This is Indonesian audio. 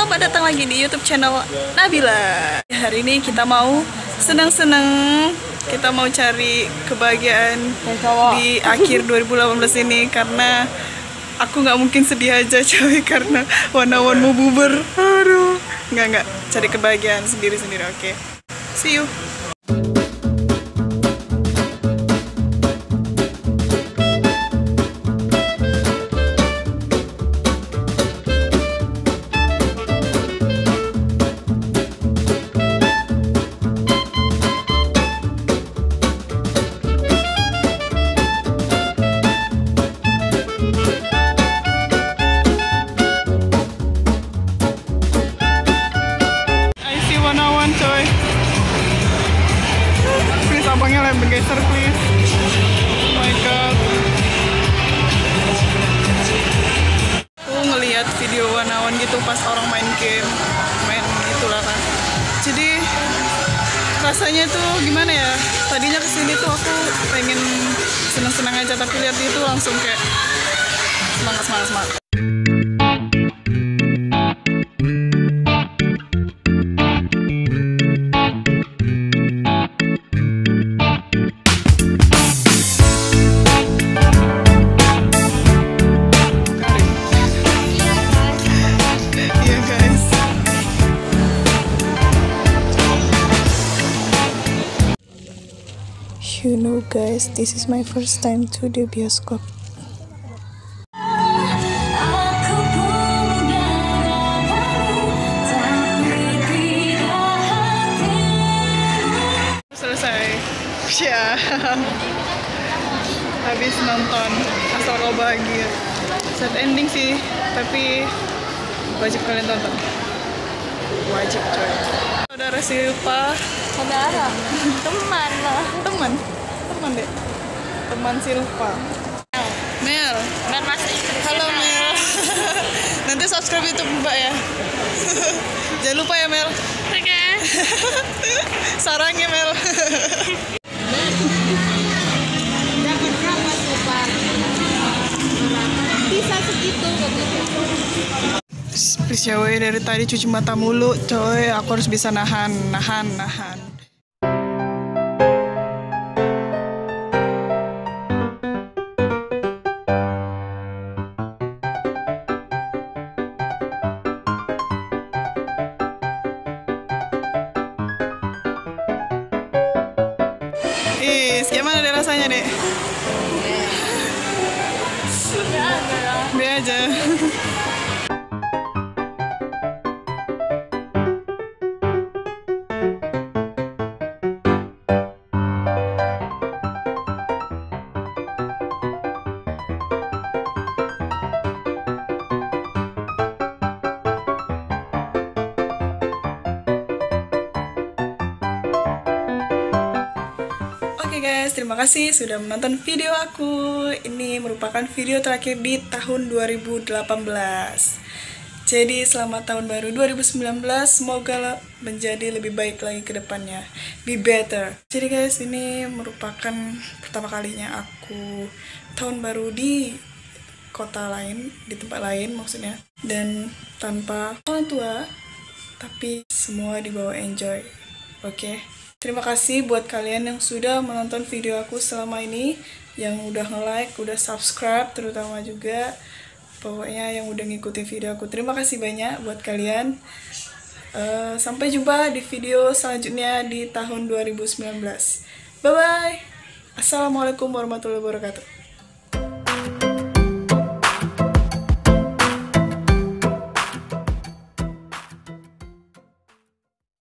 selamat datang lagi di YouTube channel Nabila. Hari ini kita mau senang-senang, kita mau cari kebahagiaan di akhir 2018 ini karena aku nggak mungkin sedih aja coy karena Wanawan mau bubar. Aduh, nggak cari kebahagiaan sendiri-sendiri. Oke, see you. Abangnya lagi bergeser please. Oh my god. Aku ngelihat video Wanawan gitu pas orang main game, main itulah kan. Jadi rasanya tuh gimana ya? Tadinya kesini tuh aku pengen senang-senang aja, tapi lihat itu langsung kayak semangat. You know guys, this is my first time to the bioskop. Selesai. Ya. Habis nonton Asal Kau Bahagia. Sad ending sih, tapi wajib kalian tonton. Wajib coy. Saudara Silva. Saudara, teman lah. Teman deh. Teman Silva. Mel. Masuk YouTube. Halo Mel. Nanti subscribe YouTube Mbak ya. Jangan lupa ya Mel. Oke. Sarangnya Mel. Dapat berapa sopan? Bisa segitu katanya. Please ya weh, dari tadi cuci mata mulu coy. Aku harus bisa nahan. Gimana deh rasanya deh? Be aja. Oke guys, terima kasih sudah menonton video aku. Ini merupakan video terakhir di tahun 2018. Jadi selamat tahun baru 2019. Semoga menjadi lebih baik lagi ke depannya. Be better. Jadi guys, ini merupakan pertama kalinya aku tahun baru di kota lain, di tempat lain maksudnya. Dan tanpa orang tua, tapi semua dibawa enjoy. Oke. Terima kasih buat kalian yang sudah menonton video aku selama ini, yang udah nge-like, udah subscribe, terutama juga pokoknya yang udah ngikutin video aku. Terima kasih banyak buat kalian. Sampai jumpa di video selanjutnya di tahun 2019. Bye-bye. Assalamualaikum warahmatullahi wabarakatuh.